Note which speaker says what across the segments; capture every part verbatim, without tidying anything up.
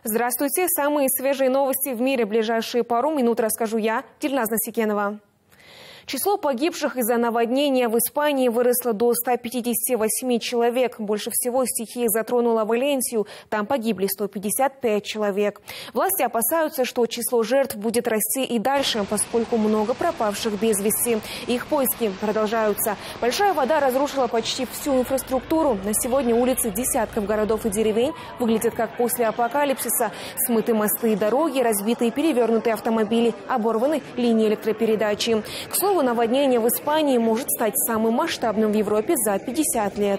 Speaker 1: Здравствуйте. Самые свежие новости в мире в ближайшие пару минут расскажу я, Дильназ Насикенова. Число погибших из-за наводнения в Испании выросло до ста пятидесяти восьми человек. Больше всего стихия затронула Валенсию. Там погибли сто пятьдесят пять человек. Власти опасаются, что число жертв будет расти и дальше, поскольку много пропавших без вести. Их поиски продолжаются. Большая вода разрушила почти всю инфраструктуру. На сегодня улицы десятков городов и деревень выглядят как после апокалипсиса. Смыты мосты и дороги, разбитые и перевернутые автомобили, оборваны линии электропередачи. К слову, наводнение в Испании может стать самым масштабным в Европе за пятьдесят лет.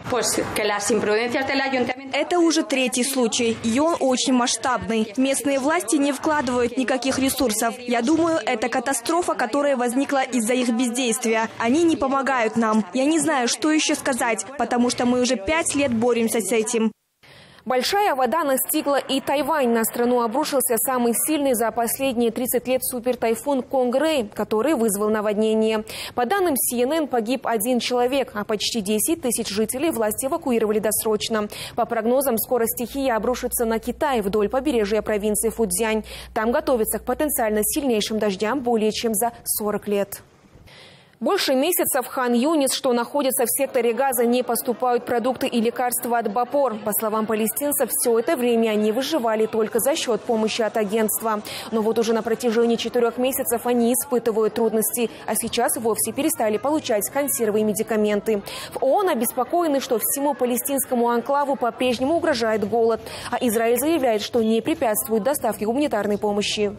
Speaker 2: Это уже третий случай, и он очень масштабный. Местные власти не вкладывают никаких ресурсов. Я думаю, это катастрофа, которая возникла из-за их бездействия. Они не помогают нам. Я не знаю, что еще сказать, потому что мы уже пять лет боремся с этим.
Speaker 1: Большая вода настигла и Тайвань. На страну обрушился самый сильный за последние тридцать лет супертайфун Конгрей, который вызвал наводнение. По данным Си Эн Эн, погиб один человек, а почти десять тысяч жителей власти эвакуировали досрочно. По прогнозам, скоро стихия обрушится на Китай вдоль побережья провинции Фуцзянь. Там готовятся к потенциально сильнейшим дождям более чем за сорок лет. Больше месяца в Хан-Юнис, что находится в секторе Газа, не поступают продукты и лекарства от Бапор. По словам палестинцев, все это время они выживали только за счет помощи от агентства. Но вот уже на протяжении четырех месяцев они испытывают трудности, а сейчас вовсе перестали получать консервы и медикаменты. В ООН обеспокоены, что всему палестинскому анклаву по-прежнему угрожает голод, а Израиль заявляет, что не препятствует доставке гуманитарной помощи.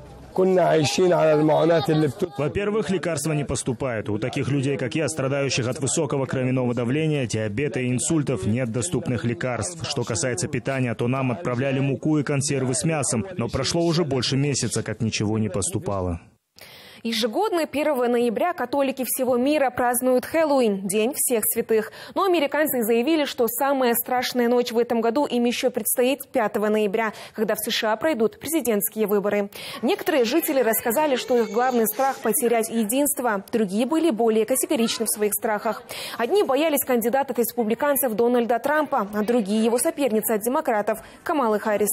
Speaker 3: Во-первых, лекарства не поступают. У таких людей, как я, страдающих от высокого кровяного давления, диабета и инсультов, нет доступных лекарств. Что касается питания, то нам отправляли муку и консервы с мясом, но прошло уже больше месяца, как ничего не поступало.
Speaker 1: Ежегодно первого ноября католики всего мира празднуют Хэллоуин – День всех святых. Но американцы заявили, что самая страшная ночь в этом году им еще предстоит пятого ноября, когда в США пройдут президентские выборы. Некоторые жители рассказали, что их главный страх – потерять единство. Другие были более категоричны в своих страхах. Одни боялись кандидата от республиканцев Дональда Трампа, а другие – его соперницы от демократов Камалы Харрис.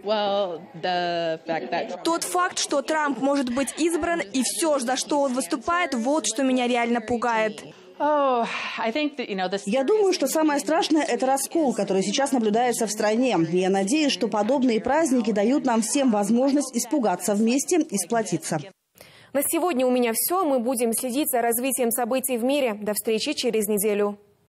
Speaker 2: Тот факт, что Трамп может быть избран, и все, за что он выступает, вот что меня реально пугает.
Speaker 4: Я думаю, что самое страшное – это раскол, который сейчас наблюдается в стране. Я надеюсь, что подобные праздники дают нам всем возможность испугаться вместе и сплотиться.
Speaker 1: На сегодня у меня все. Мы будем следить за развитием событий в мире. До встречи через неделю.